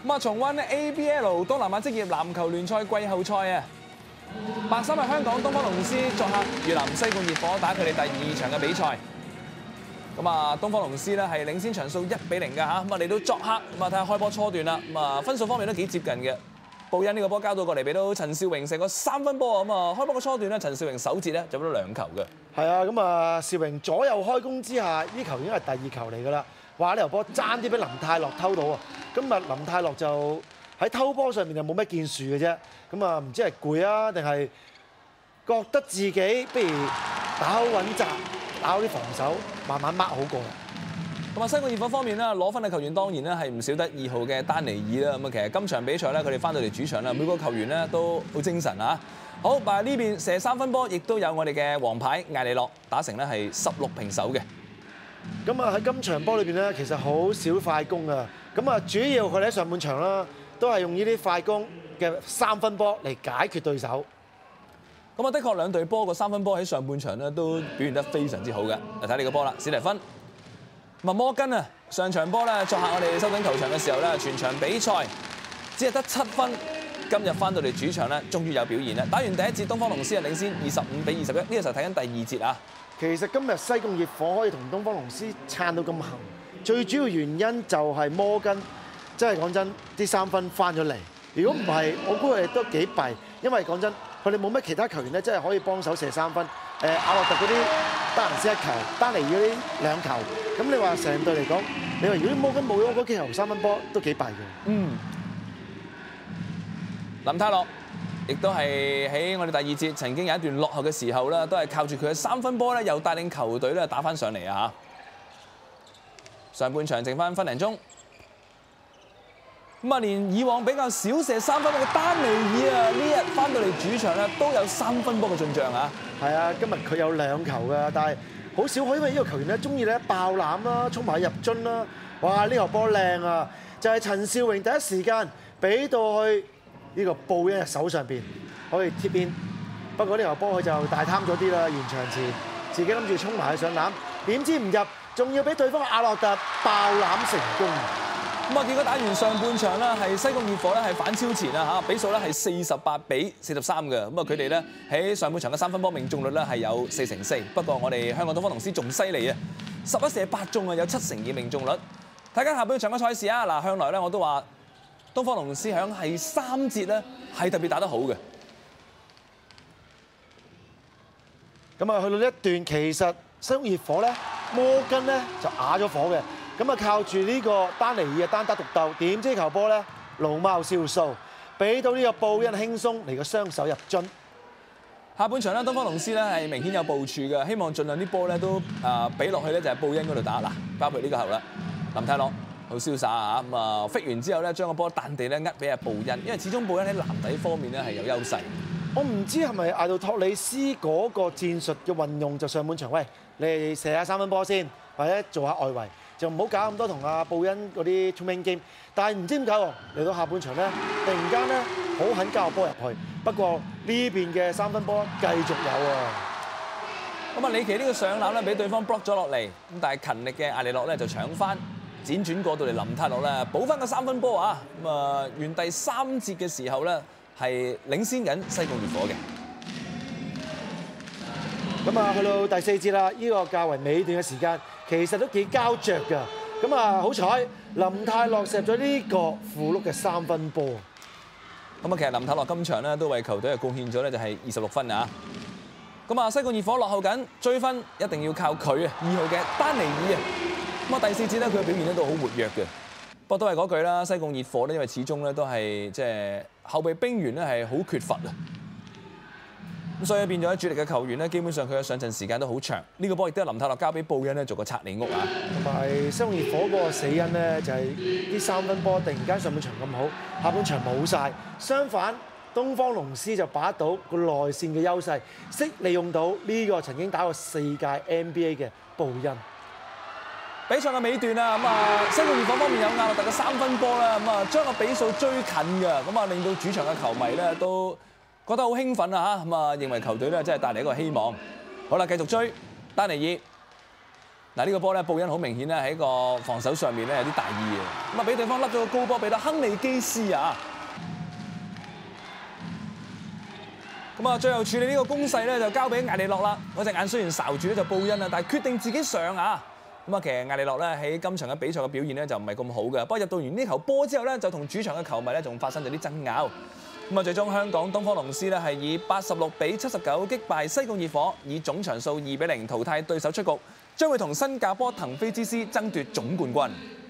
咁啊，重溫 ABL 東南亞職業籃球聯賽季後賽啊！白衫係香港東方龍獅作客越南西貢熱火打佢哋第2場嘅比賽。咁啊，東方龍獅咧係領先場數1-0㗎嚇。咁啊嚟到作客，咁啊睇下開波初段啦。咁啊分數方面都幾接近嘅。布恩呢個波交到過嚟，俾到陳少榮成個3分波。咁啊開波嘅初段咧，陳少榮首節咧就攞到2球嘅。 係啊，咁啊，少榮左右開弓之下，呢球已經係第2球嚟㗎啦。哇！呢球波爭啲俾林泰樂偷到啊！今日林泰樂就喺偷波上面就冇乜建樹嘅啫。咁啊，唔知係攰啊，定係覺得自己不如打好穩紮，打好啲防守，慢慢 mark 好過啦。 咁啊，西貢熱火方面咧，攞分嘅球員當然咧係唔少得2號嘅丹尼爾啦。咁啊，其實今場比賽咧，佢哋翻到嚟主場啦，每個球員咧都好精神啊！好，但係呢邊射3分波，亦都有我哋嘅王牌艾利諾打成咧係16平手嘅。 咁啊喺今場波裏邊咧，其實好少快攻啊。咁啊，主要佢哋喺上半場啦，都係用呢啲快攻嘅3分波嚟解決對手。 咁啊，的確兩隊波個3分波喺上半場咧都表現得非常之好嘅。嚟睇你個波啦，史蒂芬。咁啊，摩根啊，上場波咧作客我哋收緊球場嘅時候咧，全場比賽只係得7分。今日翻到嚟主場咧，終於有表現啦！打完第一節，東方龍獅係領先25-21，呢個時候睇緊第2節啊。 其實今日西貢熱火可以同東方龍獅撐到咁行，最主要原因就係摩根，真係講真，啲3分翻咗嚟。如果唔係，我估佢哋都幾弊，因為講真，佢哋冇乜其他球員咧，真係可以幫手射3分。阿諾特嗰啲得閒先1球，丹尼嗰啲2球。咁你話成隊嚟講，你話如果摩根冇咗嗰幾球3分波，都幾弊嘅。 林泰樂亦都係喺我哋第2節曾經有一段落後嘅時候咧，都係靠住佢嘅3分波咧，又帶領球隊咧打翻上嚟啊！上半場剩翻分零鐘，咁啊，連以往比較少射3分波嘅丹尼爾啊，呢日翻到嚟主場咧都有3分波嘅進帳啊！ 係啊，今日佢有2球㗎，但係好少可，因為呢個球員咧中意咧爆籃啦，衝埋入樽啦。哇！呢球波靚啊，就係陳少榮第一時間俾到去呢個布恩嘅手上邊，可以貼邊。不過呢球波佢就大貪咗啲啦，完場前自己諗住衝埋去上籃，點知唔入，仲要俾對方阿諾特爆籃成功。 咁啊，結果打完上半場咧，係西貢熱火咧係反超前啊嚇，比數咧係48-43嘅。咁啊，佢哋咧喺上半場嘅3分波命中率咧係有4成4。不過我哋香港東方龍獅仲犀利啊，11射8中啊，有7成2命中率。睇緊下半場嘅賽事啊，嗱，向來咧我都話東方龍獅響係3節咧係特別打得好嘅。 咁啊，去到呢一段其實西貢熱火咧，摩根咧就啞咗火嘅。咁啊，靠住呢個丹尼爾嘅單打獨鬥，點知球波咧老貓燒數，俾到呢個布恩輕鬆嚟個雙手入樽。 下半場咧，東方龍獅咧係明顯有部署嘅，希望盡量啲波咧都俾落去咧就係布恩嗰度打嗱，包括呢個後啦，林泰樂好瀟灑啊咁啊，fake完之後咧將個波彈地咧俾阿布恩，因為始終布恩喺籃底方面咧係有優勢。 我唔知係咪艾杜托里斯嗰個戰術嘅運用，就上半場喂，你哋射下3分波先，或者做下外圍。就唔好搞咁多同阿布恩嗰啲 training game， 但係唔知點解喎，嚟到下半場咧，突然間咧好肯交個波入去。不過呢邊嘅3分波繼續有啊。 咁啊，李奇呢個上籃咧俾對方 block 咗落嚟，咁但係勤力嘅艾利諾咧就搶翻，輾轉過到嚟林泰樂咧補翻個3分波啊！咁啊，完第3節嘅時候咧係領先緊西貢熱火嘅。 咁啊，去到第4節啦，呢個較為尾段嘅時間。其實都幾膠着㗎，咁啊好彩林泰樂射咗呢個符碌嘅3分波。 咁啊，其實林泰樂今場咧都為球隊係貢獻咗咧就係26分啊。咁啊，西貢熱火落後緊，追分一定要靠佢啊，2號嘅丹尼爾啊。咁啊，第4節咧佢嘅表現咧都好活躍嘅。不過都係嗰句啦，西貢熱火咧因為始終咧都係即係後備兵員咧係好缺乏啊。咁所以變咗主力嘅球員咧，基本上佢嘅上陣時間都好長。呢個波亦都係林泰樂交俾布恩咧做個拆理屋啊。 同埋西貢熱火嗰個死因咧，就係啲3分波突然間上半場咁好，下半場冇晒。相反，東方龍獅就把握到個內線嘅優勢，識利用到呢個曾經打過4屆 NBA 嘅布恩。 比賽嘅尾段啊，咁啊，西貢熱火方面有亞諾特嘅3分波啦，咁啊將個比數追近嘅，咁啊令到主場嘅球迷咧都覺得好興奮啊嚇，咁啊認為球隊咧真係帶嚟一個希望。好啦，繼續追丹尼爾， 嗱呢個波咧，布恩好明顯咧喺個防守上面咧有啲大意嘅，咁啊俾對方甩咗個高波俾到亨利基斯啊！咁啊，最後處理呢個攻勢咧就交俾艾利諾啦。嗰隻眼雖然睄住咧就布恩啊，但係決定自己上啊！咁啊，其實艾利諾咧喺今場嘅比賽嘅表現咧就唔係咁好嘅，不過入到完呢球波之後咧，就同主場嘅球迷咧仲發生咗啲爭拗。咁啊，最終香港東方龍獅咧係以86比79擊敗西貢熱火，以總場數2比0淘汰對手出局，將會同新加坡騰飛之獅爭奪總冠軍。